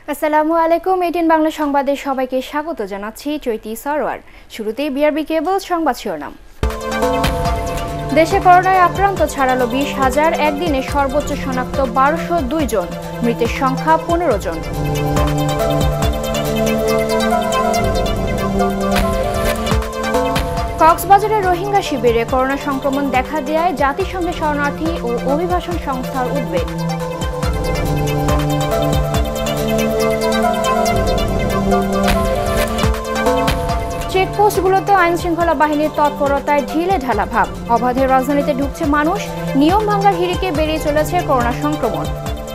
আসসালামু আলাইকুম। 18 বাংলা সংবাদে সবাইকে স্বাগত জানাচ্ছি চৈতি সরওয়ার। শুরুতেই বিআরবি কেবল সংবাদ শিরোনাম। দেশে করোনায় আক্রান্ত ছাড়ালো 20,000, একদিনে সর্বোচ্চ শনাক্ত 1202 জন, মৃতের সংখ্যা 15 জন। কক্সবাজারের রোহিঙ্গা শিবিরে করোনা সংক্রমণ দেখা দেয়ায় জাতিসংঘে শরণার্থী ও অভিবাসন সংস্থার উদ্বেগ। চেকপোস্টগুলোতে আইনশৃঙ্খলা বাহিনীর তৎপরতায় ঢিলে ঢালা ভাব। অবাধে রাজধানীতে ঢুকছে মানুষ, নিয়ম ভাঙার হিড়িকে বেরিয়ে চলেছে করোনা সংক্রমণ।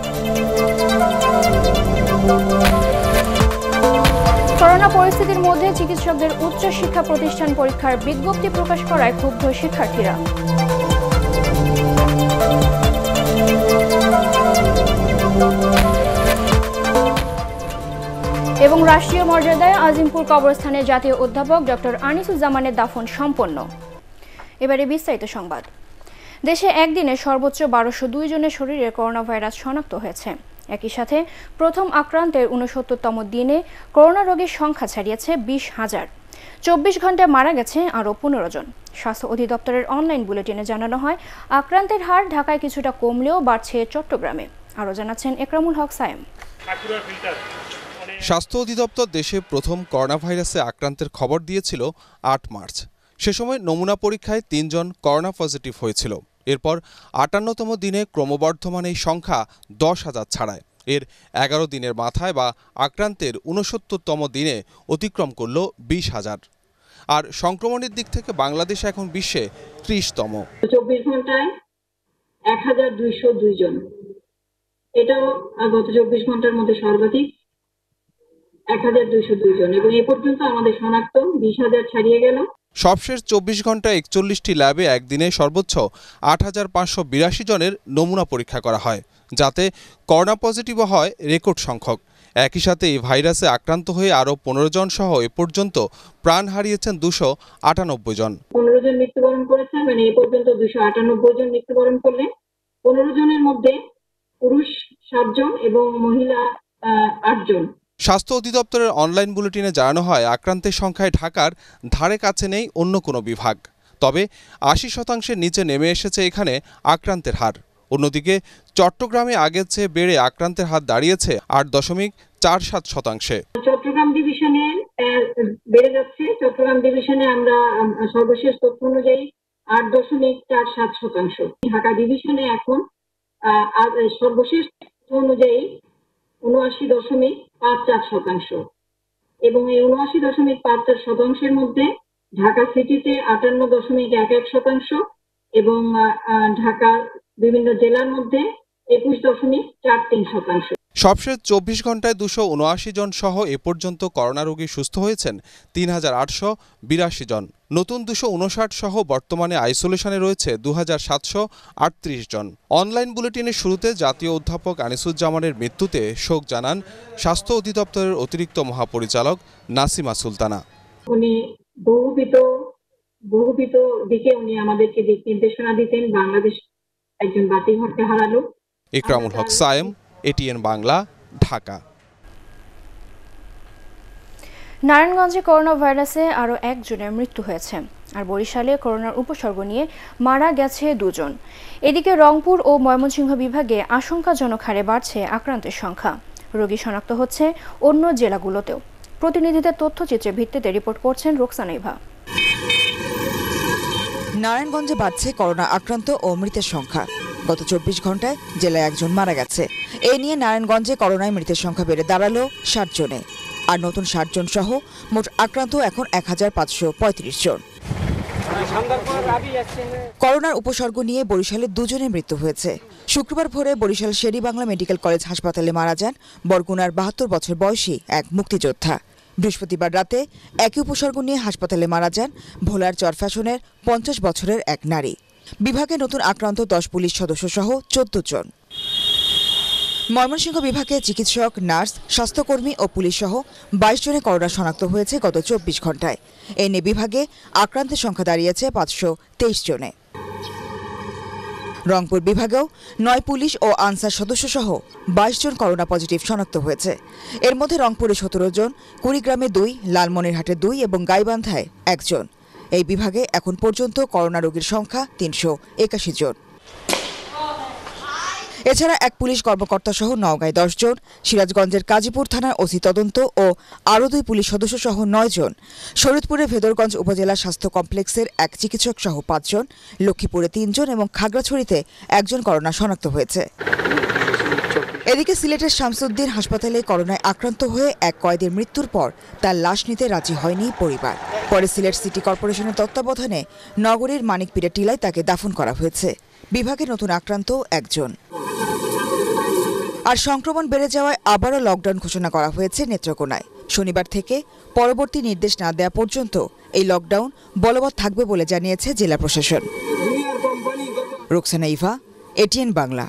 করোনা পরিস্থিতির মধ্যে চিকিৎসকদের উচ্চ শিক্ষা প্রতিষ্ঠান পরীক্ষার বিজ্ঞপ্তি প্রকাশ করায় ক্ষুব্ধ শিক্ষার্থীরা। এবং রাষ্ট্রীয় মর্যাদায় আজিমপুর কবরস্থানে জাতীয় অধ্যাপক ডক্টর আনিসুজ্জামানের দাফন সম্পন্ন। এবারে বিস্তারিত সংবাদ। দেশে একদিনে সর্বোচ্চ 1202 জনের শরীরে করোনা ভাইরাস শনাক্ত হয়েছে। একই সাথে প্রথম আক্রান্তের 69তম দিনে করোনা রোগীর সংখ্যা ছাড়িয়েছে 20,000। 24 ঘন্টায় মারা গেছে আরও 15 জন। স্বাস্থ্য অধিদপ্তরের অনলাইন বুলেটিনে জানানো হয়, আক্রান্তের হার ঢাকায় কিছুটা কমলেও বাড়ছে চট্টগ্রামে। আরও জানাচ্ছেন একরামুল হক সায়েম। স্বাস্থ্য অধিদপ্তর দেশে প্রথম করোনা ভাইরাসে আক্রান্তের খবর দিয়েছিল 8 মার্চ। সে সময় নমুনা পরীক্ষায় 3 জন করোনা পজিটিভ হয়েছিল। এরপর 58তম দিনে ক্রমবর্ধমান এই সংখ্যা 10,000 ছাড়ায়। এর 11 দিনের মাথায় বা আক্রান্তের 69তম দিনে অতিক্রম করল 20,000। আর সংক্রমণের দিক থেকে বাংলাদেশ এখন বিশ্বে 30তম। 24 ঘন্টায় 1202 জন, এটাও গত 24 ঘন্টার মধ্যে সর্বাধিক 1202 জন, এবং এ পর্যন্ত আমাদের শনাক্ত 20,000 ছাড়িয়ে গেল। সবশেষ 24 ঘন্টায় 41টি ল্যাবে একদিনে সর্বোচ্চ 8,582 জনের নমুনা পরীক্ষা করা হয়, যাতে করোনা পজিটিভও হয় রেকর্ড সংখ্যক। একই সাথে এই ভাইরাসে আক্রান্ত হয়ে আরও 15 জন সহ এ পর্যন্ত প্রাণ হারিয়েছেন 298 জন। 15 জন মৃত্যুবরণ করেছেন, মানে এ পর্যন্ত 298 জন মৃত্যুবরণ করলেন। 15 জনের মধ্যে পুরুষ 7 জন এবং মহিলা 8 জন। স্বাস্থ্য অধিদপ্তরের অনলাইন বুলেটিনে জানানো হয়, আক্রান্তের সংখ্যায় ঢাকার ধারে কাছে নেই অন্য কোনো বিভাগ। তবে 80% নিচে নেমে এসেছে এখানে আক্রান্তের হার। অন্যদিকে চট্টগ্রামে আগের চেয়ে বেড়ে আক্রান্তের হার দাঁড়িয়েছে 8.47%। চট্টগ্রাম ডিভিশনে বেড়ে যাচ্ছে। চট্টগ্রাম ডিভিশনে আমরা সর্বশেষ তথ্য অনুযায়ী 8.47%। ঢাকা ডিভিশনে এখন সর্বশেষ তথ্য অনুযায়ী 79.54%, এবং এই 79.54%-এর মধ্যে ঢাকা সিটিতে 58.11% এবং ঢাকা বিভিন্ন জেলার মধ্যে 21.43%। সবশেষ 24 ঘন্টায় 279 জন সহ এ পর্যন্ত করোনা রোগী সুস্থ হয়েছেন 3,882 জন। নতুন 259 সহ বর্তমানে আইসোলেশনে রয়েছে 2,738 জন। অনলাইন বুলেটিনের শুরুতে জাতীয় অধ্যাপক আনিসুজ্জামানের মৃত্যুতে শোক জানান স্বাস্থ্য অধিদপ্তরের অতিরিক্ত মহাপরিচালক নাসিমা সুলতানা। উনি বহুবিধ দিকে উনি আমাদেরকে দিক নির্দেশনা দিতেন। বাংলাদেশ একজন বাতিঘরকে হারালো। একরামুল হক সায়েম, এটিএন বাংলা, ঢাকা। নারায়ণগঞ্জে করোনা ভাইরাসে আরও 1 জনের মৃত্যু হয়েছে, আর বরিশালে করোনার উপসর্গ নিয়ে মারা গেছে 2 জন। এদিকে রংপুর ও ময়মনসিংহ বিভাগে আশঙ্কাজনক হারে বাড়ছে আক্রান্তের সংখ্যা। রোগী শনাক্ত হচ্ছে অন্য জেলাগুলোতেও। প্রতিনিধিদের তথ্যচিত্রের ভিত্তিতে রিপোর্ট করছেন রোকসানা ইভা। নারায়ণগঞ্জে বাড়ছে করোনা আক্রান্ত ও মৃতের সংখ্যা। গত 24 ঘন্টায় জেলায় 1 জন মারা গেছে। এ নিয়ে নারায়ণগঞ্জে করোনায় মৃতের সংখ্যা বেড়ে দাঁড়ালো 60 জনে। আর নতুন 60 জন সহ মোট আক্রান্ত এখন 1,535 জন। করোনার উপসর্গ নিয়ে বরিশালে 2 জনের মৃত্যু হয়েছে। শুক্রবার ভোরে বরিশাল শের-ই-বাংলা মেডিকেল কলেজ হাসপাতালে মারা যান বরগুনার 72 বছর বয়সী এক মুক্তিযোদ্ধা। বৃহস্পতিবার রাতে একই উপসর্গ নিয়ে হাসপাতালে মারা যান ভোলার চরফ্যাশনের 50 বছরের এক নারী। বিভাগে নতুন আক্রান্ত 10 পুলিশ সদস্য সহ 14 জন। ময়মনসিংহ বিভাগে চিকিৎসক, নার্স, স্বাস্থ্যকর্মী ও পুলিশ সহ 22 জনে করোনা শনাক্ত হয়েছে গত 24 ঘন্টায়। এ নিয়ে বিভাগে আক্রান্তের সংখ্যা দাঁড়িয়েছে 523 জনে। রংপুর বিভাগেও 9 পুলিশ ও আনসার সদস্য সহ 22 জন করোনা পজিটিভ শনাক্ত হয়েছে। এর মধ্যে রংপুরে 17 জন, কুড়িগ্রামে 2, লালমনিরহাটে 2 এবং গাইবান্ধায় 1 জন। এই বিভাগে এখন পর্যন্ত করোনা রোগীর সংখ্যা 381 জন। এছাড়া এক পুলিশ কর্মকর্তা সহ নওগাঁয় 10 জন, সিরাজগঞ্জের কাজীপুর থানার ওসি তদন্ত ও আরও 2 পুলিশ সদস্য সহ 9 জন, শরীয়তপুরে ভেদরগঞ্জ উপজেলা স্বাস্থ্য কমপ্লেক্সের এক চিকিৎসক সহ 5 জন, লক্ষ্মীপুরে 3 জন এবং খাগড়াছড়িতে 1 জন করোনা শনাক্ত হয়েছে। এদিকে সিলেটের শামসুদ্দিন হাসপাতালে করোনায় আক্রান্ত হয়ে এক কয়েদির মৃত্যুর পর তার লাশ নিতে রাজি হয়নি পরিবার। পরে সিলেট সিটি কর্পোরেশনের তত্ত্বাবধানে নগরীর মানিকপীরের টিলায় তাকে দাফন করা হয়েছে। বিভাগে নতুন আক্রান্ত 1 জন। আর সংক্রমণ বেড়ে যাওয়ায় আবারও লকডাউন ঘোষণা করা হয়েছে নেত্রকোনায়। শনিবার থেকে পরবর্তী নির্দেশ না দেওয়া পর্যন্ত এই লকডাউন বলবৎ থাকবে বলে জানিয়েছে জেলা প্রশাসন। রোকসানা ইভা, এটিএন বাংলা।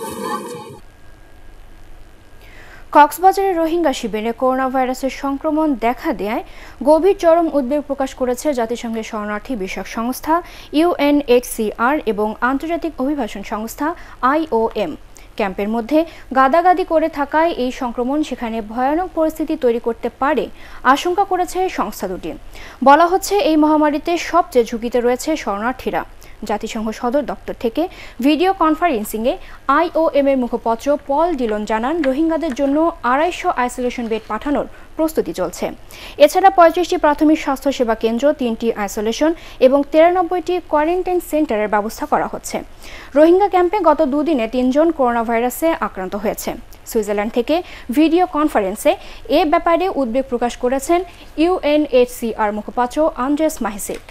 কক্সবাজারের রোহিঙ্গা শিবিরে করোনা ভাইরাসের সংক্রমণ দেখা দেয় গভীর চরম উদ্বেগ প্রকাশ করেছে জাতিসংঘের শরণার্থী বিষয়ক সংস্থা UNHCR এবং আন্তর্জাতিক অভিবাসন সংস্থা IOM। ক্যাম্পের মধ্যে গাদাগাদি করে থাকায় এই সংক্রমণ সেখানে ভয়ানক পরিস্থিতি তৈরি করতে পারে আশঙ্কা করেছে সংস্থা দুটি। বলা হচ্ছে এই মহামারীতে সবচেয়ে ঝুঁকিতে রয়েছে শরণার্থীরা। জাতিসংঘ সদর দপ্তর থেকে ভিডিও কনফারেন্সিংয়ে IOM এর মুখপাত্র পল ডিলন জানান, রোহিঙ্গাদের জন্য 250 আইসোলেশন বেড পাঠানোর প্রস্তুতি চলছে। এছাড়া 35টি প্রাথমিক স্বাস্থ্যসেবা কেন্দ্র, 3টি আইসোলেশন এবং 93টি কোয়ারেন্টাইন সেন্টারের ব্যবস্থা করা হচ্ছে। রোহিঙ্গা ক্যাম্পে গত 2 দিনে 3 জন করোনা ভাইরাসে আক্রান্ত হয়েছে। সুইজারল্যান্ড থেকে ভিডিও কনফারেন্সে এ ব্যাপারে উদ্বেগ প্রকাশ করেছেন UNHCR মুখপাত্র আন্দ্রেস মাহিসিক।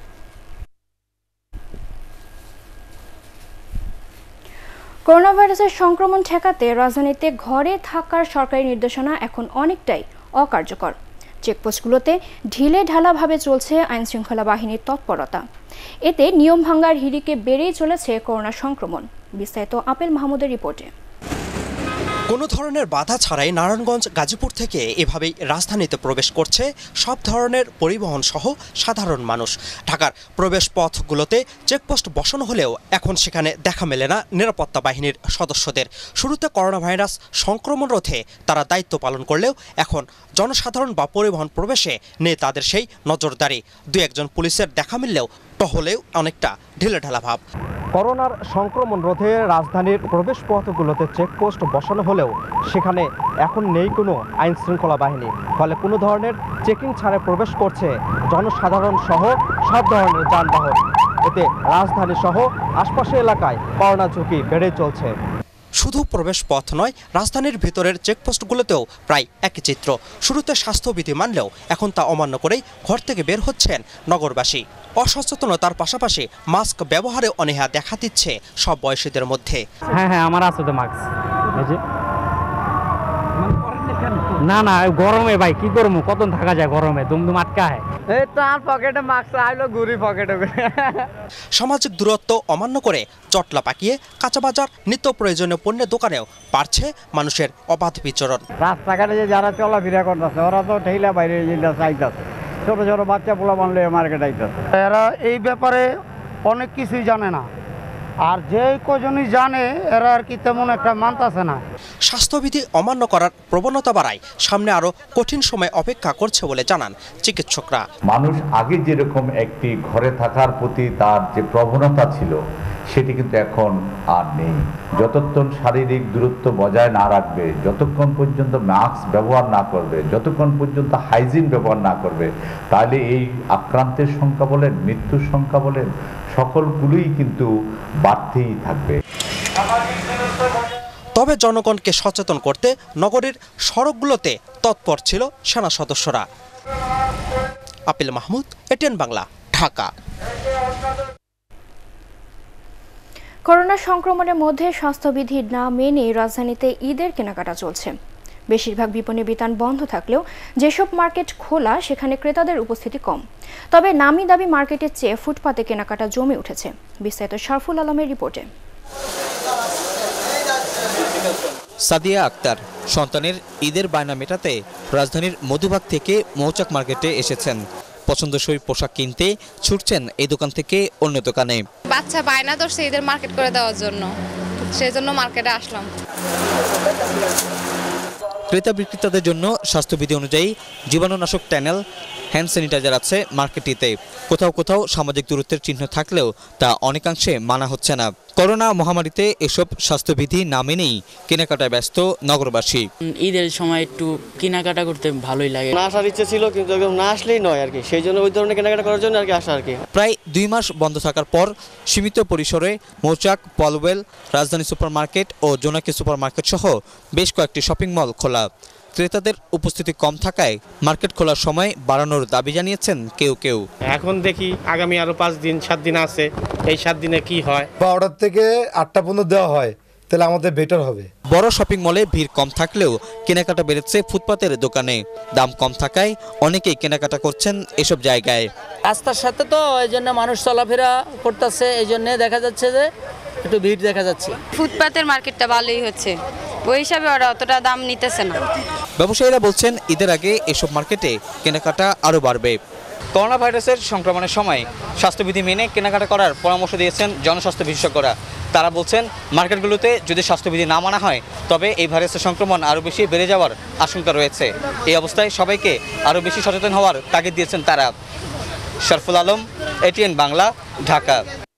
করোনা ভাইরাসের সংক্রমণ ঠেকাতে রাজধানীতে ঘরে থাকার সরকারি নির্দেশনা এখন অনেকটাই অকার্যকর। চেকপোস্টগুলোতে ঢিলে ঢালাভাবে চলছে আইনশৃঙ্খলা বাহিনীর তৎপরতা। এতে নিয়ম ভাঙার হিড়িকে বেড়েই চলেছে করোনা সংক্রমণ। বিস্তারিত আপেল মাহমুদের রিপোর্টে। কোনো ধরনের বাধা ছাড়াই নারায়ণগঞ্জ, গাজীপুর থেকে এভাবেই রাজধানীতে প্রবেশ করছে সব ধরনের পরিবহন সহ সাধারণ মানুষ। ঢাকার প্রবেশ পথগুলোতে চেকপোস্ট বসানো হলেও এখন সেখানে দেখা মেলে না নিরাপত্তা বাহিনীর সদস্যদের। শুরুতে করোনা ভাইরাস সংক্রমণ রোধে তারা দায়িত্ব পালন করলেও এখন জনসাধারণ বা পরিবহন প্রবেশে নেই তাদের সেই নজরদারি। 2-1 জন পুলিশের দেখা মিললেও টহলেও অনেকটা ঢিলেঢালা ভাব। করোনার সংক্রমণ রোধে রাজধানীর প্রবেশ পথগুলোতে চেকপোস্ট বসানো হলেও সেখানে এখন নেই কোনো আইন শৃঙ্খলা বাহিনী। ফলে কোনো ধরনের চেকিং ছাড়া প্রবেশ করছে জনসাধারণ সহ সব ধরনের যানবাহন। এতে রাজধানী সহ আশপাশের এলাকায় করোনা ঝুঁকি বেড়ে চলছে। শুধু প্রবেশ পথ নয়, রাজধানীর ভিতরের চেকপোস্টগুলোতেও প্রায় একই চিত্র। শুরুতে স্বাস্থ্যবিধি মানলেও এখন তা অমান্য করেই ঘর থেকে বের হচ্ছেন নগরবাসী। অসচেতনতার পাশাপাশি মাস্ক ব্যবহারে অনীহা দেখা দিচ্ছে সব বয়সীদের মধ্যে। হ্যাঁ, আমার আছে তো মাস্ক। না না, গরমে ভাই কি করবো, কতক্ষণ থাকা যায় গরমে, দুমদুম আটকায়। সামাজিক দূরত্ব অমান্য করে চটলা পাকিয়ে কাঁচা বাজার, নিত্য প্রয়োজনীয় পণ্যের দোকানেও বাড়ছে মানুষের অবাধ বিচরণ। রাস্তাঘাটে যে যারা চলাফেরা করতেছে ওরা তো ঠেলা বাইরে চাইতেছে, ছোট ছোট বাচ্চা পোলা বানলে মার্কেট আইতেছে। এরা এই ব্যাপারে অনেক কিছুই জানে না, আর যে কজনই জানে এরা আর কি তেমন একটা মানতেছে না। স্বাস্থ্যবিধি অমান্য করার প্রবণতা বাড়ায় সামনে আরো কঠিন সময় অপেক্ষা করছে বলে জানান চিকিৎসকরা। মানুষ আগে যেরকম একটি ঘরে থাকার প্রতি তার যে প্রবণতা ছিল সেটি কিন্তু এখন আর নেই। যতক্ষণ শারীরিক দূরত্ব বজায় না রাখবে, যতক্ষণ পর্যন্ত মাস্ক ব্যবহার না করবে, যতক্ষণ পর্যন্ত হাইজিন ব্যবহার না করবে, তাহলে এই আক্রান্তের সংখ্যা বলেন, মৃত্যুর সংখ্যা বলেন, সকলগুলোই কিন্তু বাড়তেই থাকবে। তবে জনগণকে সচেতন করতে নগরীর সড়কগুলোতে তৎপর ছিল সেনা সদস্যরা। আপিল মাহমুদ, এটিএন বাংলা, ঢাকা। করোনা সংক্রমণের মধ্যে স্বাস্থ্যবিধি না মেনে রাজধানীতে ঈদের কেনাকাটা চলছে। বেশিরভাগ বিপণী বিতান বন্ধ থাকলেও যেসব মার্কেট খোলা সেখানে ক্রেতাদের উপস্থিতি কম। তবে নামি দামি মার্কেটের চেয়ে ফুটপাতে কেনাকাটা জমে উঠেছে। বিস্তারিত শারফুল আলমের রিপোর্টে। সাদিয়া আক্তার সন্তানের ঈদের বায়না মেটাতে রাজধানীর মধুবাগ থেকে মৌচাক মার্কেটে এসেছেন। পছন্দসই পোশাক কিনতে ছুটছেন এই দোকান থেকে অন্য দোকানে। বাচ্চা বায়না ধরছে ঈদের মার্কেট করে দেওয়ার জন্য, সেই জন্য মার্কেটে আসলাম। ক্রেতা বিক্রেতাদের জন্য স্বাস্থ্যবিধি অনুযায়ী জীবাণুনাশক ট্যানেল, হ্যান্ড স্যানিটাইজার আছে মার্কেটটিতে। কোথাও কোথাও সামাজিক দূরত্বের চিহ্ন থাকলেও তা অনেকাংশে মানা হচ্ছে না। করোনা মহামারীতে এসব স্বাস্থ্যবিধি না মেনেই কেনাকাটায় ব্যস্ত নগরবাসী। ঈদের সময় একটু কেনাকাটা করতে ভালোই লাগে। না আসার ইচ্ছে ছিল, কিন্তু একদম না আসলেই নয় আর কি, সেই জন্য ওই ধরনের কেনাকাটা করার জন্য আর কি আসা আর কি। প্রায় 2 মাস বন্ধ থাকার পর সীমিত পরিসরে মৌচাক, পলওয়েল, রাজধানী সুপারমার্কেট ও জোনাকি সুপারমার্কেট সহ বেশ কয়েকটি শপিং মল খোলা। ক্রেতাদের উপস্থিতি কম থাকায় মার্কেট খোলার সময় বাড়ানোর দাবি জানিয়েছেন কেউ কেউ। এখন দেখি আগামী আরো 5 দিন 7 দিন আছে, এই 7 দিনে কি হয়। 12টা থেকে 8টা পর্যন্ত দেওয়া হয়, তাহলে আমাদের বেটার হবে। বড় শপিং মলে ভিড় কম থাকলেও কেনাকাটা বেড়েছে ফুটপাতের দোকানে। দাম কম থাকায় অনেকেই কেনাকাটা করছেন এসব জায়গায়। রাস্তার সাথে তো এই জন্য মানুষ চলাফেরা করতেছে, এই জন্য দেখা যাচ্ছে যে একটু ভিড় দেখা যাচ্ছে। ফুটপাতের মার্কেটটা ভালোই হচ্ছে, ওই হিসাবে ওরা অতটা দাম নিতেছে না। ব্যবসায়ীরা বলছেন ঈদের আগে এসব মার্কেটে কেনাকাটা আরও বাড়বে। করোনা ভাইরাসের সংক্রমণের সময় স্বাস্থ্যবিধি মেনে কেনাকাটা করার পরামর্শ দিয়েছেন জনস্বাস্থ্য বিশেষজ্ঞরা। তারা বলছেন মার্কেটগুলোতে যদি স্বাস্থ্যবিধি না মানা হয় তবে এই ভাইরাসের সংক্রমণ আরও বেশি বেড়ে যাওয়ার আশঙ্কা রয়েছে। এই অবস্থায় সবাইকে আরও বেশি সচেতন হওয়ার তাগিদ দিয়েছেন তারা। শরফুল আলম, ATN বাংলা, ঢাকা।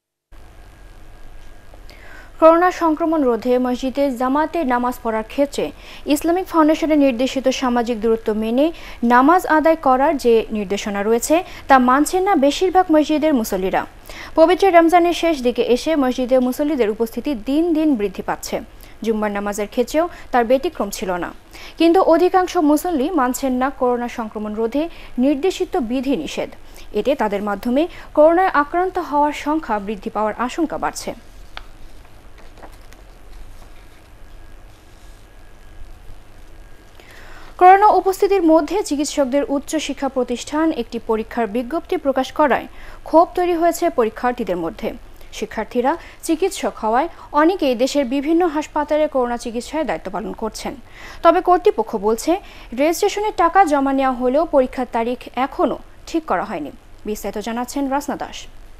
করোনা সংক্রমণ রোধে মসজিদে জামাতে নামাজ পড়ার ক্ষেত্রে ইসলামিক ফাউন্ডেশনের নির্দেশিত সামাজিক দূরত্ব মেনে নামাজ আদায় করার যে নির্দেশনা রয়েছে তা মানছেন না বেশিরভাগ মসজিদের মুসল্লিরা। পবিত্র রমজানের শেষ দিকে এসে মসজিদে মুসল্লিদের উপস্থিতি দিন দিন বৃদ্ধি পাচ্ছে। জুম্মার নামাজের ক্ষেত্রেও তার ব্যতিক্রম ছিল না। কিন্তু অধিকাংশ মুসল্লি মানছেন না করোনা সংক্রমণ রোধে নির্দেশিত বিধিনিষেধ। এতে তাদের মাধ্যমে করোনায় আক্রান্ত হওয়ার সংখ্যা বৃদ্ধি পাওয়ার আশঙ্কা বাড়ছে। করোনা উপস্থিতির মধ্যে চিকিৎসকদের উচ্চ শিক্ষা প্রতিষ্ঠান একটি পরীক্ষার বিজ্ঞপ্তি প্রকাশ করায় ক্ষোভ তৈরি হয়েছে পরীক্ষার্থীদের মধ্যে। শিক্ষার্থীরা চিকিৎসক হওয়ায় অনেকেই দেশের বিভিন্ন হাসপাতালে করোনা চিকিৎসায় দায়িত্ব পালন করছেন। তবে কর্তৃপক্ষ বলছে রেজিস্ট্রেশনের টাকা জমা নেওয়া হলেও পরীক্ষার তারিখ এখনও ঠিক করা হয়নি। বিস্তারিত জানাচ্ছেন রাসনা দাস।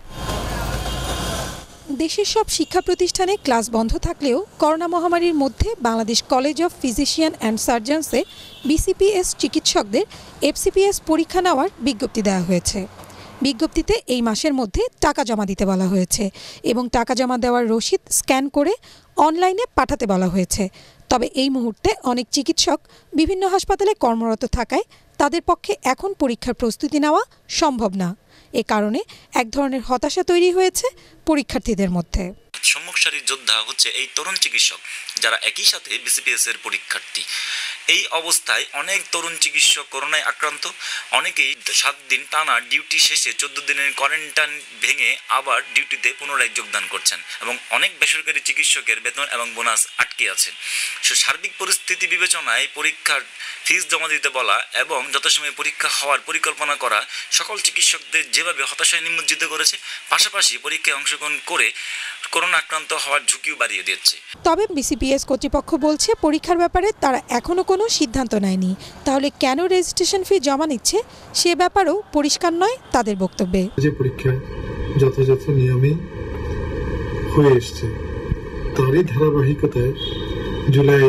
দেশের সব শিক্ষা প্রতিষ্ঠানে ক্লাস বন্ধ থাকলেও করোনা মহামারীর মধ্যে Bangladesh college of physician and সার্জনসে BCPS চিকিৎসকদের FCPS পরীক্ষা নেওয়ার বিজ্ঞপ্তি দেওয়া হয়েছে। বিজ্ঞপ্তিতে এই মাসের মধ্যে টাকা জমা দিতে বলা হয়েছে এবং টাকা জমা দেওয়ার রসিদ স্ক্যান করে অনলাইনে পাঠাতে বলা হয়েছে। তবে এই মুহূর্তে অনেক চিকিৎসক বিভিন্ন হাসপাতালে কর্মরত থাকায় তাদের পক্ষে এখন পরীক্ষার প্রস্তুতি নেওয়া সম্ভব না। এ কারণে এক ধরনের হতাশা তৈরি হয়েছে পরীক্ষার্থীদের মধ্যে। সম্মুখ সারির যোদ্ধা হচ্ছে এই তরুণ চিকিৎসক, যারা একই সাথে BCPS এর পরীক্ষার্থী। এই অবস্থায় অনেক তরুণ চিকিৎসক করোনায় আক্রান্ত। অনেকেই 7 দিন টানা ডিউটি শেষে 14 দিনের কোয়ারেন্টাইন ভেঙে আবার ডিউটিতে পুনরায় যোগদান করছেন এবং অনেক বেসরকারি চিকিৎসকের বেতন এবং বোনাস আটকে আছে। সার্বিক পরিস্থিতি বিবেচনায় পরীক্ষার ফিস জমা দিতে বলা এবং যথাসময়ে পরীক্ষা হওয়ার পরিকল্পনা করা সকল চিকিৎসকদের যেভাবে হতাশায় নিমজ্জিত করেছে, পাশাপাশি পরীক্ষায় অংশগ্রহণ করে করোনা আক্রান্ত হওয়ার ঝুঁকিও বাড়িয়ে দিচ্ছে। তবে BCPS কর্তৃপক্ষ বলছে পরীক্ষার ব্যাপারে তারা এখনো কোনো সিদ্ধান্ত নেয়নি। তাহলে কেন রেজিস্ট্রেশন ফি জমা নিচ্ছে সে ব্যাপারেও পরিষ্কার নয় তাদের বক্তব্যে। যে পরীক্ষা যথাযথ নিয়মে হয়ে এসছে, তারই ধারাবাহিকতায় জুলাই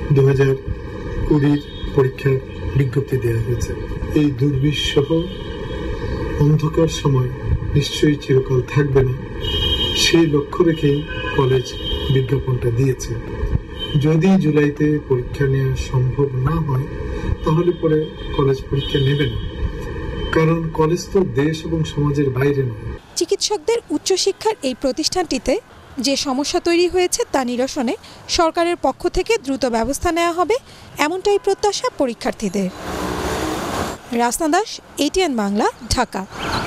2020 পরীক্ষার বিজ্ঞপ্তি দেওয়া হয়েছে। এই দুর্বিষহ অন্ধকার সময় নিশ্চয়ই চিরকাল থাকবে না, সেই লক্ষ্য রেখে কলেজ বিজ্ঞাপনটা দিয়েছে। যদি জুলাইতে পরীক্ষা নেওয়া সম্ভব না হয় তাহলে পরে কলেজ পরীক্ষা নেবে না, কারণ কলেজ তো দেশ এবং সমাজের বাইরে নয়। চিকিৎসকদের উচ্চশিক্ষার এই প্রতিষ্ঠানটিতে যে সমস্যা তৈরি হয়েছে তা নিরসনে সরকারের পক্ষ থেকে দ্রুত ব্যবস্থা নেওয়া হবে, এমনটাই প্রত্যাশা পরীক্ষার্থীদের। রাসনা দাস, ATN বাংলা, ঢাকা।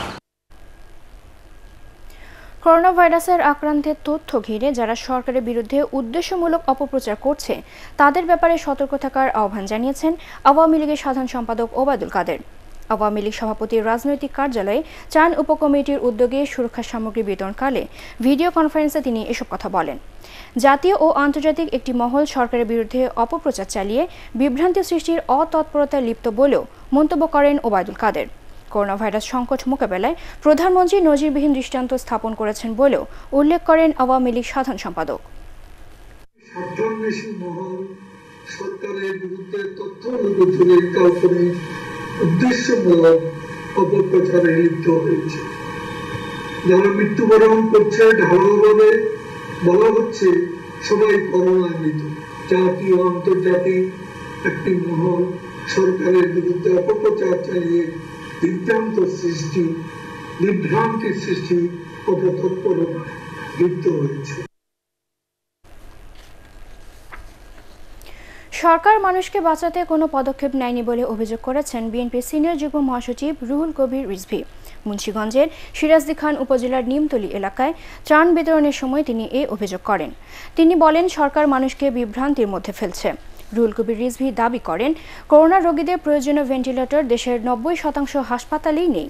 করোনা ভাইরাসের আক্রান্তের তথ্য ঘিরে যারা সরকারের বিরুদ্ধে উদ্দেশ্যমূলক অপপ্রচার করছে তাদের ব্যাপারে সতর্ক থাকার আহ্বান জানিয়েছেন আওয়ামী লীগের সাধারণ সম্পাদক ওবায়দুল কাদের। আওয়ামী লীগ সভাপতির রাজনৈতিক কার্যালয়ে ত্রাণ উপকমিটির উদ্যোগে সুরক্ষা সামগ্রী বিতরণকালে ভিডিও কনফারেন্সে তিনি এসব কথা বলেন। জাতীয় ও আন্তর্জাতিক একটি মহল সরকারের বিরুদ্ধে অপপ্রচার চালিয়ে বিভ্রান্তি সৃষ্টির অতৎপরতায় লিপ্ত বলেও মন্তব্য করেন ওবায়দুল কাদের। করোনা ভাইরাস সংকট মোকাবেলায় প্রধানমন্ত্রী নজিরবিহীন দৃষ্টান্ত স্থাপন করেছেন বলেও উল্লেখ করেন আওয়ামী লীগ সাধারণ সম্পাদক। সরকারের বিরুদ্ধে তথ্য উদ্বোধনের কাল্পনিক উদ্দেশ্যমূলক অপপ্রচারে লিপ্ত হয়েছে। যারা মৃত্যুবরণ করছে ঢালাওভাবে বলা হচ্ছে সবাই করোনায় মৃত। জাতীয় আন্তর্জাতিক একটি মহল সরকারের বিরুদ্ধে অপপ্রচার চালিয়ে বিভ্রান্তির সৃষ্টি অপতৎপরতায় লিপ্ত হয়েছে। সরকার মানুষকে বাঁচাতে কোনো পদক্ষেপ নেয়নি বলে অভিযোগ করেছেন বিএনপির সিনিয়র যুগ্ম মহাসচিব রুহুল কবির রিজভী। মুন্সিগঞ্জের সিরাজদি খান উপজেলার নিমতলী এলাকায় ত্রাণ বিতরণের সময় তিনি এই অভিযোগ করেন। তিনি বলেন, সরকার মানুষকে বিভ্রান্তির মধ্যে ফেলছে। রুহুল কবির রিজভী দাবি করেন, করোনা রোগীদের প্রয়োজনীয় ভেন্টিলেটর দেশের 90% হাসপাতালেই নেই।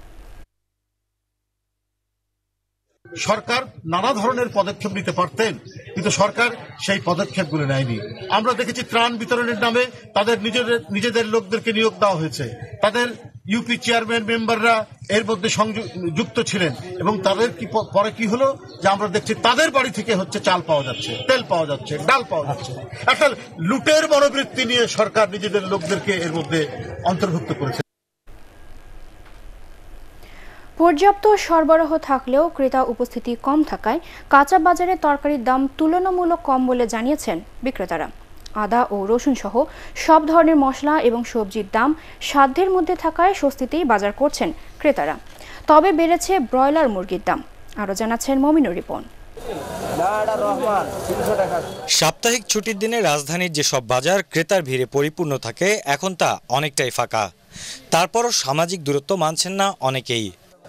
সরকার নানা ধরনের পদক্ষেপ নিতে পারতেন, কিন্তু সরকার সেই পদক্ষেপগুলো নেয়নি। আমরা দেখেছি ত্রাণ বিতরণের নামে তাদের নিজেদের লোকদেরকে নিয়োগ দেওয়া হয়েছে। তাদের ইউপি চেয়ারম্যান মেম্বাররা এর মধ্যে যুক্ত ছিলেন এবং তাদের পরে কি হলো যে আমরা দেখছি তাদের বাড়ি থেকে হচ্ছে চাল পাওয়া যাচ্ছে, তেল পাওয়া যাচ্ছে, ডাল পাওয়া যাচ্ছে। একটা লুটের মনোবৃত্তি নিয়ে সরকার নিজেদের লোকদেরকে এর মধ্যে অন্তর্ভুক্ত করেছে। পর্যাপ্ত সরবরাহ থাকলেও ক্রেতা উপস্থিতি কম থাকায় কাঁচা বাজারে তরকারির দাম তুলনামূলক কম বলে জানিয়েছেন বিক্রেতারা। আদা ও রসুন সহ সব ধরনের মশলা এবং সবজির দাম সাধ্যের মধ্যে থাকায় স্বস্তিতেই বাজার করছেন ক্রেতারা। তবে বেড়েছে ব্রয়লার মুরগির দাম। আরও জানাচ্ছেন মমিনুর রিপন। সাপ্তাহিক ছুটির দিনে রাজধানীর যেসব বাজার ক্রেতার ভিড়ে পরিপূর্ণ থাকে, এখন তা অনেকটাই ফাঁকা। তারপরও সামাজিক দূরত্ব মানছেন না অনেকেই।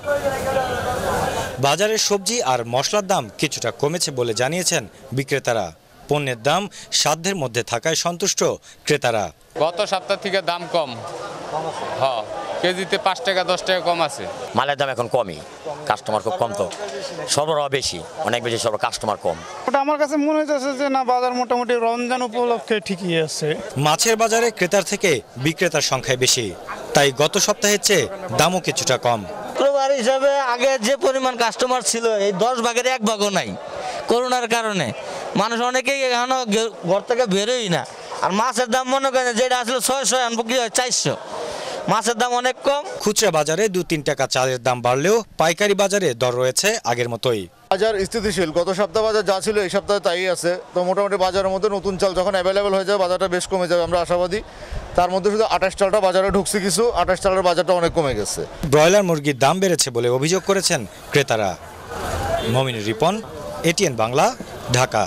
বাজারের সবজি আর মশলার দাম কিছুটা কমেছে বলে জানিয়েছেন বিক্রেতারা। পণ্যের দাম সাধ্যের মধ্যে থাকায় সন্তুষ্ট ক্রেতারা। গত সপ্তাহ থেকে দাম কম, হ্যাঁ, কেজিতে 5 টাকা 10 টাকা কম আছে। মালের দাম এখন কমই, কাস্টমার খুব কম, তো সরবরাহ বেশি, অনেক বেশি কাস্টমার কম। ওটা আমার কাছে মনে হচ্ছে যে না, বাজার মোটামুটি রমজান উপলক্ষে ঠিকই আছে। মাছের বাজারে ক্রেতার থেকে বিক্রেতার সংখ্যায় বেশি, তাই গত সপ্তাহের চেয়ে দামও কিছুটা কম। শুক্রবার হিসাবে আগে যে পরিমাণ কাস্টমার ছিল এই 10 ভাগের 1 ভাগও নাই। করোনার কারণে মানুষ অনেকেই এখনো ঘর থেকে বেরোই না। আর মাছের দাম মনে করেন যেটা আসলে 600 আনবো কি হয় 400, মাছের দাম অনেক কম। খুচরা বাজারে 2-3 টাকা চালের দাম বাড়লেও পাইকারি বাজারে দর রয়েছে আগের মতোই। বাজার স্থিতিশীল, গত সপ্তাহ বাজার যা ছিল এই সপ্তাহে তাই আছে। তো মোটামুটি বাজারের মধ্যে নতুন চাল যখন অ্যাভেলেবেল হয়ে যাবে বাজারটা বেশ কমে যাবে, আমরা আশাবাদী। তার মধ্যে শুধু 28 চালটা বাজারে ঢুকছে, কিছু 28 চালের বাজারটা অনেক কমে গেছে। ব্রয়লার মুরগির দাম বেড়েছে বলে অভিযোগ করেছেন ক্রেতারা। মমিনুর রিপন, এটিএন বাংলা, ঢাকা।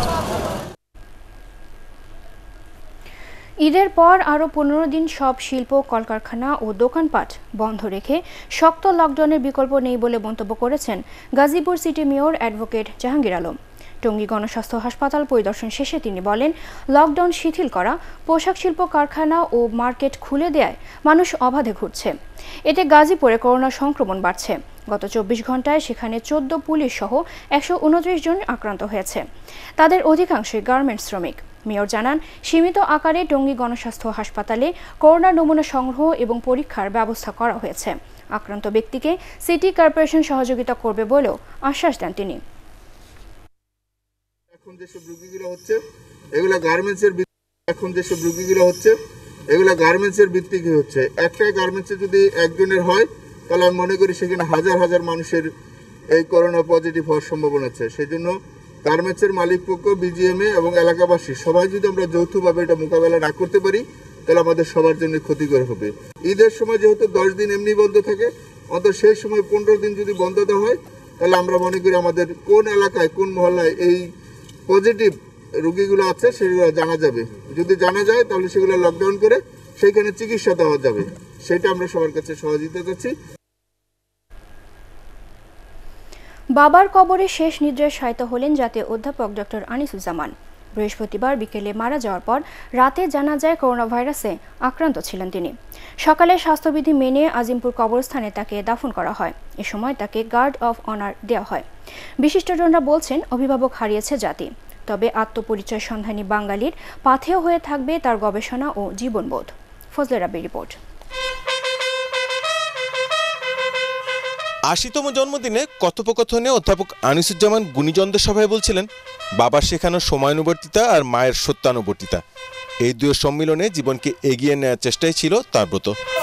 ঈদের পর আরও 15 দিন সব শিল্প, কলকারখানা ও দোকানপাট বন্ধ রেখে শক্ত লকডাউনের বিকল্প নেই বলে মন্তব্য করেছেন Gazipur city mayor advocate Jahangir Alam. Tongi গণস্বাস্থ্য হাসপাতাল পরিদর্শন শেষে তিনি বলেন, লকডাউন শিথিল করা, পোশাক শিল্প কারখানা ও মার্কেট খুলে দেয়ায় মানুষ অবাধে ঘুরছে। এতে গাজীপুরে করোনা সংক্রমণ বাড়ছে। গত 24 ঘন্টায় সেখানে 14 পুলিশ সহ 129 জন আক্রান্ত হয়েছে। তাদের অধিকাংশই গার্মেন্টস শ্রমিক। মেয়র জানান, সীমিত আকারে টঙ্গী গণস্বাস্থ্য হাসপাতালে করোনা নমুনা সংগ্রহ এবং পরীক্ষার ব্যবস্থা করা হয়েছে। আক্রান্ত ব্যক্তিকে সিটি কর্পোরেশন সহযোগিতা করবে বলেও আশ্বাস দেন তিনি। এখন যেসব রোগীগুলো হচ্ছে এগুলা গার্মেন্টসের ভিত্তিতে হচ্ছে। একটা গার্মেন্টসে যদি একজনের হয় তাহলে আমি মনে করি সেখানে হাজার হাজার মানুষের এই করোনা পজিটিভ হওয়ার সম্ভাবনা আছে। সেই জন্য গার্মেন্টসের মালিক পক্ষ, বিজিএমএ এবং এলাকাবাসী সবাই যদি আমরা যৌথভাবে এটা মোকাবেলা না করতে পারি তাহলে আমাদের সবার জন্য ক্ষতিকর হবে। ঈদের সময় যেহেতু 10 দিন এমনি বন্ধ থাকে, অন্তত সেই সময় 15 দিন যদি বন্ধ দেওয়া হয় তাহলে আমরা মনে করি আমাদের কোন এলাকায় কোন মহল্লায় এই পজিটিভ রোগীগুলো আছে সেগুলো জানা যাবে। যদি জানা যায় তাহলে সেগুলো লকডাউন করে সেইখানে চিকিৎসা দেওয়া যাবে। সেটা আমরা সবার কাছে সহযোগিতা করছি। বাবার কবরে শেষ নিদ্রায় শায়িত হলেন জাতীয় অধ্যাপক ডক্টর আনিসুজ্জামান। বৃহস্পতিবার বিকেলে মারা যাওয়ার পর রাতে জানা যায় করোনা ভাইরাসে আক্রান্ত ছিলেন তিনি। সকালে স্বাস্থ্যবিধি মেনে আজিমপুর কবরস্থানে তাকে দাফন করা হয়। এ সময় তাকে গার্ড অফ অনার দেওয়া হয়। বিশিষ্টজনরা বলছেন, অভিভাবক হারিয়েছে জাতি, তবে আত্মপরিচয় সন্ধানী বাঙালির পাথেয় হয়ে থাকবে তার গবেষণা ও জীবনবোধ। ফজলে রাব্বির রিপোর্ট। 80তম জন্মদিনে কথোপকথনে অধ্যাপক আনিসুজ্জামান গুণীজনদের সভায় বলছিলেন বাবার শেখানো সময়ানুবর্তিতা আর মায়ের সত্যানুবর্তিতা, এই দুই সম্মিলনে জীবনকে এগিয়ে নেওয়ার চেষ্টাই ছিল তার ব্রত।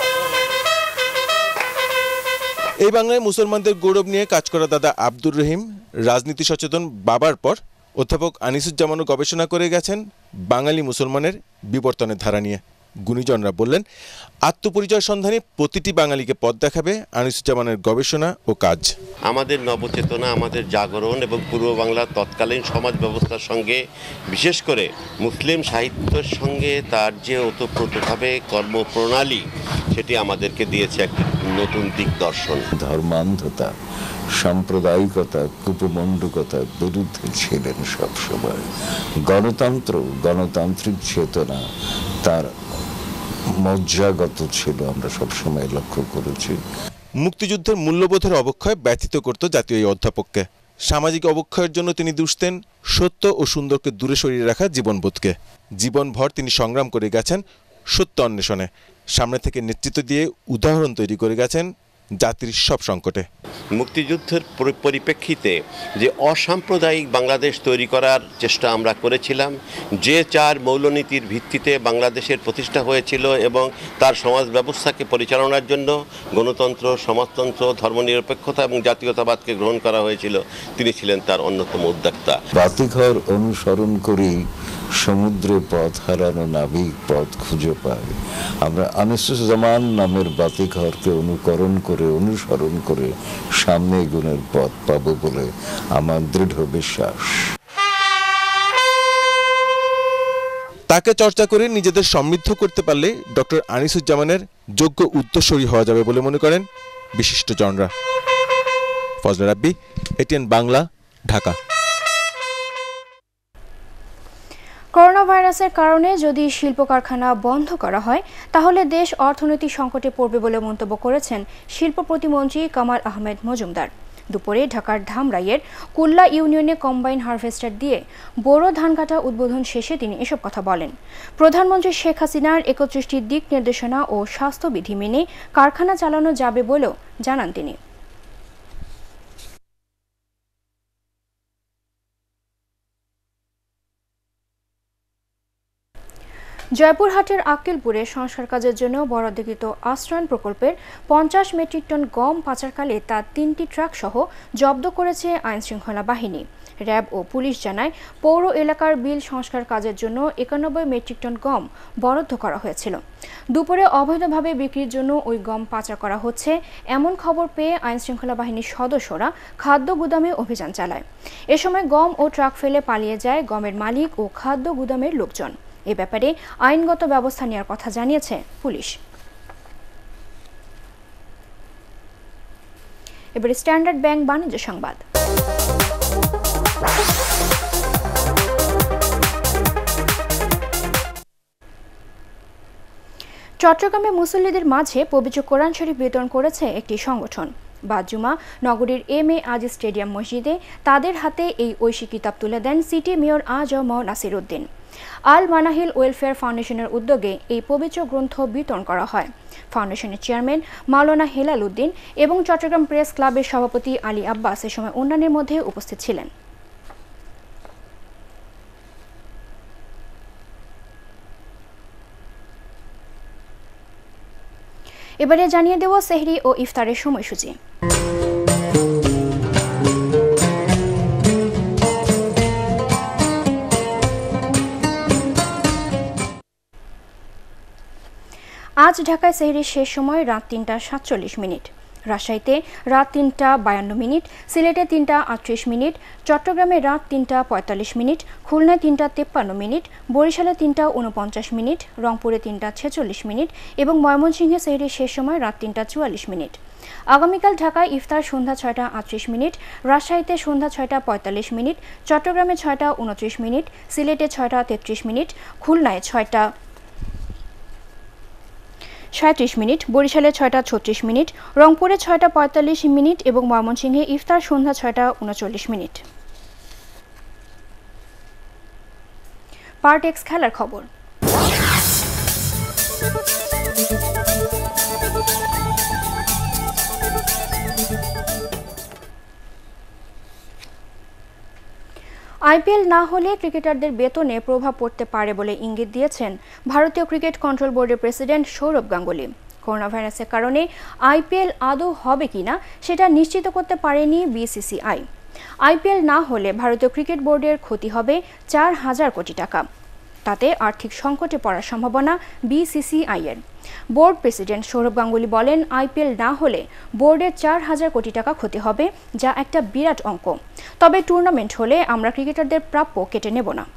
এই বাংলায় মুসলমানদের গৌরব নিয়ে কাজ করা দাদা আব্দুর রহিম রাজনীতি সচেতন বাবার পর অধ্যাপক আনিসুজ্জামানও গবেষণা করে গেছেন বাঙালি মুসলমানের বিবর্তনের ধারা নিয়ে। গুণীজনরা বললেন আত্মপরিচয় সন্ধানে প্রতিটি বাঙালিকে পথ দেখাবে আনিসুজ্জামানের গবেষণা ও কাজ। আমাদের নবচেতনা, আমাদের জাগরণ এবং পূর্ব বাংলার তৎকালীন সমাজ ব্যবস্থার সঙ্গে, বিশেষ করে মুসলিম সাহিত্যের সঙ্গে তার যে ওতপ্রোতভাবে কর্মপ্রণালী, সেটি আমাদেরকে দিয়েছে একটি নতুন দিকদর্শন। ধর্মান্ধতা, সাম্প্রদায়িকতা, কুপমণ্ডুকতার বিরুদ্ধে ছিলেন সবসময়। গণতন্ত্র, গণতান্ত্রিক চেতনা তার মজ্জাগত ছিল, আমরা সবসময় লক্ষ্য করেছি। মুক্তিযুদ্ধের মূল্যবোধের অবক্ষয় ব্যথিত করত জাতীয় এই অধ্যাপককে। সামাজিক অবক্ষয়ের জন্য তিনি দুষতেন সত্য ও সুন্দরকে দূরে সরিয়ে রাখা জীবনবোধকে। জীবনভর তিনি সংগ্রাম করে গেছেন সত্য অন্বেষণে, সামনে থেকে নেতৃত্ব দিয়ে উদাহরণ তৈরি করে গেছেন জাতির সব সংকটে। মুক্তিযুদ্ধের পরিপ্রেক্ষিতে যে অসাম্প্রদায়িক বাংলাদেশ তৈরি করার চেষ্টা আমরা করেছিলাম, যে 4 মৌলনীতির ভিত্তিতে বাংলাদেশের প্রতিষ্ঠা হয়েছিল এবং তার সমাজ ব্যবস্থাকে পরিচালনার জন্য গণতন্ত্র, সমাজতন্ত্র, ধর্মনিরপেক্ষতা এবং জাতীয়তাবাদকে গ্রহণ করা হয়েছিল, তিনি ছিলেন তার অন্যতম উদ্যোক্তা। বাতিঘর অনুসরণ করি সমুদ্রে পথ হারানো নাবিক পথ খুঁজে পায়। আমরা আনিসুজ্জামান নামের বাতিঘরকে অনুসরণ করে সামনে এগোনোর পথ পাবো বলে আমার দৃঢ় বিশ্বাস। তাকে চর্চা করে নিজেদের সমৃদ্ধ করতে পারলে ডক্টর আনিসুজ্জামানের যোগ্য উত্তরসূরি হওয়া যাবে বলে মনে করেন বিশিষ্টজনরা। ফজলে রাব্বি, এটিএন বাংলা, ঢাকা। করোনা ভাইরাসের কারণে যদি শিল্প কারখানা বন্ধ করা হয় তাহলে দেশ অর্থনৈতিক সংকটে পড়বে বলে মন্তব্য করেছেন শিল্প প্রতিমন্ত্রী কামাল আহমেদ মজুমদার। দুপুরে ঢাকার ধামরাইয়ের কুল্লা ইউনিয়নে কম্বাইন হারভেস্টার দিয়ে বোরো ধান কাটা উদ্বোধন শেষে তিনি এসব কথা বলেন। প্রধানমন্ত্রী শেখ হাসিনার 31টি দিক নির্দেশনা ও স্বাস্থ্যবিধি মেনে কারখানা চালানো যাবে বলেও জানান তিনি। জয়পুরহাটের আক্কেলপুরে সংস্কার কাজের জন্য বরাদ্দকৃত আশ্রয়ণ প্রকল্পের 50 মেট্রিক টন গম পাচারকালে তা 3টি ট্রাক সহ জব্দ করেছে আইনশৃঙ্খলা বাহিনী। র্যাব ও পুলিশ জানায় পৌর এলাকার বিল সংস্কার কাজের জন্য 91 মেট্রিক টন গম বরাদ্দ করা হয়েছিল। দুপুরে অবৈধভাবে বিক্রির জন্য ওই গম পাচার করা হচ্ছে এমন খবর পেয়ে আইনশৃঙ্খলা বাহিনীর সদস্যরা খাদ্য গুদামে অভিযান চালায়। এ সময় গম ও ট্রাক ফেলে পালিয়ে যায় গমের মালিক ও খাদ্য গুদামের লোকজন। এ ব্যাপারে আইনগত ব্যবস্থা নেওয়ার কথা জানিয়েছে পুলিশ। এবারে স্ট্যান্ডার্ড ব্যাংক বাণিজ্য সংবাদ। চট্টগ্রামে মুসল্লিদের মাঝে পবিত্র কোরআন শরীফ বিতরণ করেছে একটি সংগঠন। বাদজুমা নগরীর এম.এ. আজিজ স্টেডিয়াম মসজিদে তাদের হাতে এই ঐশী কিতাব তুলে দেন city mayor AJM Nasir Uddin. Al Manahil welfare ফাউন্ডেশনের উদ্যোগে এই পবিত্র গ্রন্থ বিতরণ করা হয়। ফাউন্ডেশনের চেয়ারম্যান মাওলানা হেলাল উদ্দিন এবং চট্টগ্রাম প্রেস ক্লাবের সভাপতি আলী আব্বাস এ সময় অন্যান্যের মধ্যে উপস্থিত ছিলেন। এবারে জানিয়ে দেব সেহরি ও ইফতারের সময়সূচি। আজ ঢাকায় সেহরির শেষ সময় রাত 3টা 47 মিনিট, রাজশাহীতে রাত 3টা 52 মিনিট, সিলেটে 3টা 38 মিনিট, চট্টগ্রামে রাত 3টা 45 মিনিট, খুলনায় 3টা 53 মিনিট, বরিশালে 3টা 49 মিনিট, রংপুরে 3টা 46 মিনিট এবং ময়মনসিংহে সেহরির শেষ সময় রাত 3টা 44 মিনিট। আগামীকাল ঢাকায় ইফতার সন্ধ্যা 6টা 38 মিনিট, রাজশাহীতে সন্ধ্যা 6টা 45 মিনিট, চট্টগ্রামে 6টা 29 মিনিট, সিলেটে 6টা 33 মিনিট, খুলনায় 6টা 37 মিনিট, বরিশালে 6টা 36 মিনিট, রংপুরে 6টা 45 মিনিট এবং ময়মনসিংহে ইফতার সন্ধ্যা 6টা 39 মিনিট। পার্টেক্স খেলার খবর। আইপিএল না হলে ক্রিকেটারদের বেতনে প্রভাব পড়তে পারে বলে ইঙ্গিত দিয়েছেন ভারতীয় ক্রিকেট কন্ট্রোল বোর্ডের প্রেসিডেন্ট সৌরভ গাঙ্গুলি। করোনা ভাইরাসের কারণে আইপিএল আদৌ হবে কিনা সেটা নিশ্চিত করতে পারেনি বিসিসিআই। আইপিএল না হলে ভারতীয় ক্রিকেট বোর্ডের ক্ষতি হবে 4,000 কোটি টাকা। তাতে আর্থিক সংকটে পড়ার সম্ভাবনা বিসিসিআই এর। বোর্ড প্রেসিডেন্ট সৌরভ গাঙ্গুলি বলেন, আইপিএল না হলে বোর্ডের 4,000 কোটি টাকা ক্ষতি হবে, যা একটা বিরাট অঙ্ক। তবে টুর্নামেন্ট হলে আমরা ক্রিকেটারদের প্রাপ্য কেটে নেব না।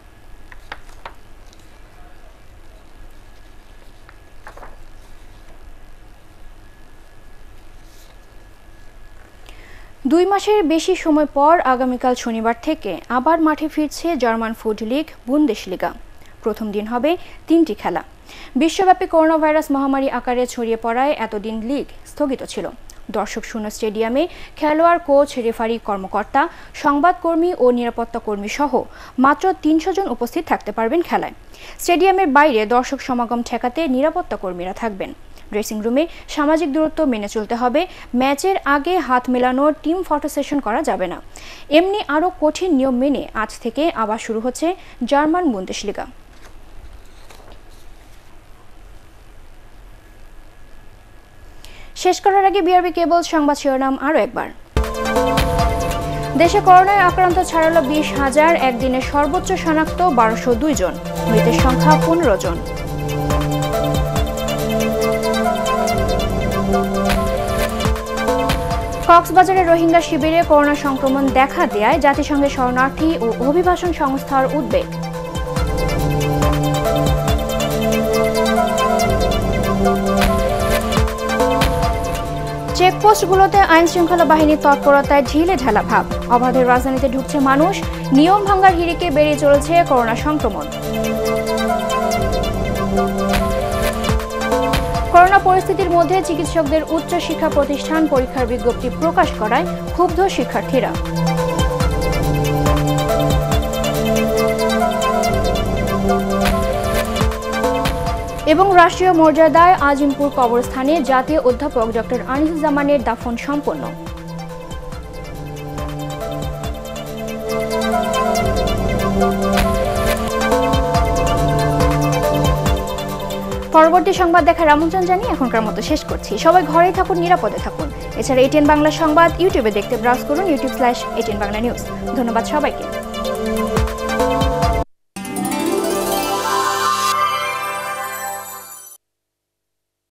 দুই মাসের বেশি সময় পর আগামীকাল শনিবার থেকে আবার মাঠে ফিরছে জার্মান ফুড লিগ বুন্দেশলিগা। প্রথম দিন হবে 3টি খেলা। বিশ্বব্যাপী করোনা ভাইরাস মহামারী আকারে ছড়িয়ে পড়ায় এতদিন লিগ স্থগিত ছিল। দর্শক শূন্য স্টেডিয়ামে খেলোয়াড়, কোচ, রেফারি, কর্মকর্তা, সংবাদকর্মী ও নিরাপত্তা কর্মী সহ মাত্র 300 জন উপস্থিত থাকতে পারবেন খেলায়। স্টেডিয়ামের বাইরে দর্শক সমাগম ঠেকাতে নিরাপত্তা কর্মীরা থাকবেন। ড্রেসিং রুমে সামাজিক দূরত্ব মেনে চলতে হবে। ম্যাচের আগে হাত মেলানোর টিম ফটো সেশন করা যাবে না। এমনি আরও কঠিন নিয়ম মেনে আজ থেকে আবার শুরু হচ্ছে জার্মান বুন্দেশলিগা। শেষ করার আগে বিআরবি কেবল সংবাদ শিরোনাম আরও একবার। দেশে করোনায় আক্রান্ত ছাড়ালো 20,000, একদিনে সর্বোচ্চ শনাক্ত 1202 জন, মৃতের সংখ্যা 15 জন। কক্সবাজারের রোহিঙ্গা শিবিরে করোনা সংক্রমণ দেখা দেয়ায় জাতিসংঘের শরণার্থী ও অভিবাসন সংস্থার উদ্বেগ। চেকপোস্টগুলোতে আইন শৃঙ্খলা বাহিনীর তৎপরতায় ঢিলে ঢালা ভাব। অবাধে রাজধানীতে ঢুকছে মানুষ, নিয়ম ভাঙার হিড়িকে বেরিয়ে চলেছে করোনা সংক্রমণ। করোনা পরিস্থিতির মধ্যে চিকিৎসকদের উচ্চ শিক্ষা প্রতিষ্ঠান পরীক্ষার বিজ্ঞপ্তি প্রকাশ করায় ক্ষুব্ধ শিক্ষার্থীরা। এবং রাষ্ট্রীয় মর্যাদায় আজিমপুর কবরস্থানে জাতীয় অধ্যাপক ডক্টর আনিসুজ্জামানের দাফন সম্পন্ন। পরবর্তী সংবাদ দেখার আমন্ত্রণ জানিয়ে এখনকার মতো শেষ করছি। সবাই ঘরেই থাকুন, নিরাপদে থাকুন। এছাড়া ATN বাংলা সংবাদ ইউটিউবে দেখতে ব্রাউজ করুন youtube/ATN বাংলা নিউজ। ধন্যবাদ সবাইকে।